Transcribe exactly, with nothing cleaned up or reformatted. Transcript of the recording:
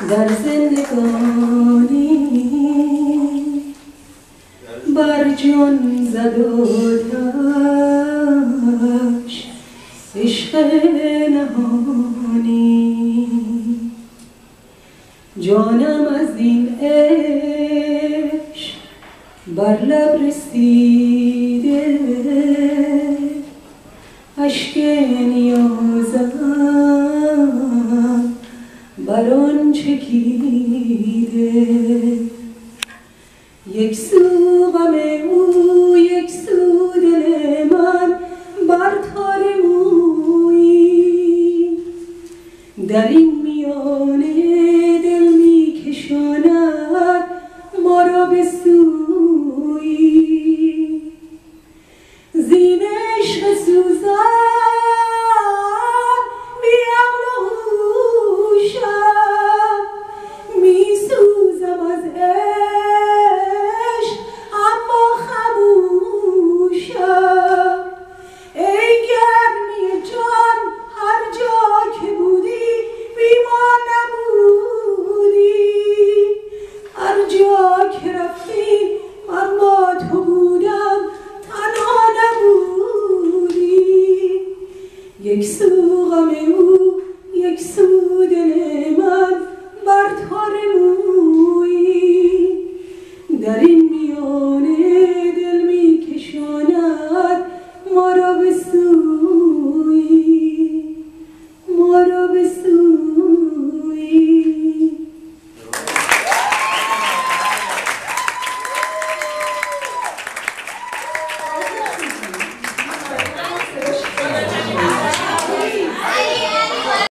در زندگانی بر جان زد آتش عشق نهانی جانم از این عشق بر لب رسیده اشک نیازم بر آن چکیده یک سو غم او یک سو دل من بر تار مویی در این میانه